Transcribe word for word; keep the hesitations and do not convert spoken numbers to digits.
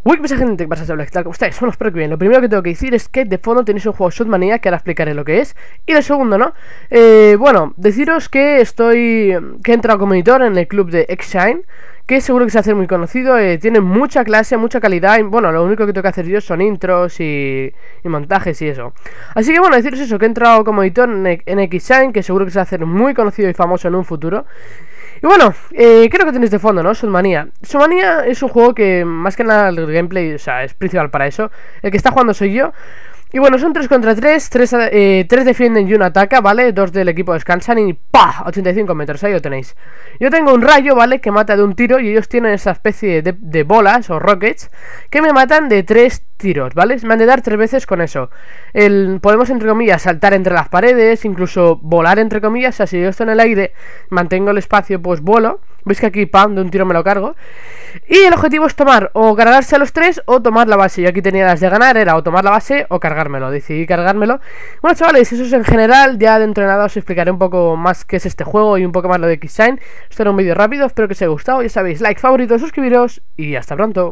Uy, ¿qué pasa, gente? ¿Qué pasa, chavales? ¿Qué tal? ¿Cómo estáis? Bueno, espero que bien. Lo primero que tengo que decir es que de fondo tenéis un juego Shotmania, que ahora explicaré lo que es. Y lo segundo, ¿no? Eh, bueno, deciros que estoy... que he entrado como editor en el club de X-Shine, que seguro que se hace muy conocido. eh, Tiene mucha clase, mucha calidad. Y bueno, lo único que tengo que hacer yo son intros y, y montajes y eso. Así que bueno, deciros eso, que he entrado como editor en, en X-Shine, que seguro que se va a hacer muy conocido y famoso en un futuro. Y bueno, eh, creo que tenéis de fondo, ¿no? Shotmania. Shotmania es un juego que más que nada el gameplay, o sea, es principal para eso. El que está jugando soy yo. Y bueno, son tres contra tres, tres eh, defienden y uno ataca, ¿vale? Dos del equipo descansan y ¡pah! ochenta y cinco metros, ahí lo tenéis. Yo tengo un rayo, ¿vale? Que mata de un tiro y ellos tienen esa especie de, de bolas o rockets que me matan de tres tiros, ¿vale? Me han de dar tres veces con eso. El, podemos, entre comillas, saltar entre las paredes, incluso volar, entre comillas. O sea, si yo estoy en el aire, mantengo el espacio, pues vuelo. Veis que aquí, pam, de un tiro me lo cargo. Y el objetivo es tomar o cargarse a los tres o tomar la base. Yo aquí tenía las de ganar, era o tomar la base o cargármelo. Decidí cargármelo. Bueno, chavales, eso es en general. Ya dentro de nada os explicaré un poco más qué es este juego y un poco más lo de X-Shine. Esto era un vídeo rápido, espero que os haya gustado. Ya sabéis, like, favorito, suscribiros y hasta pronto.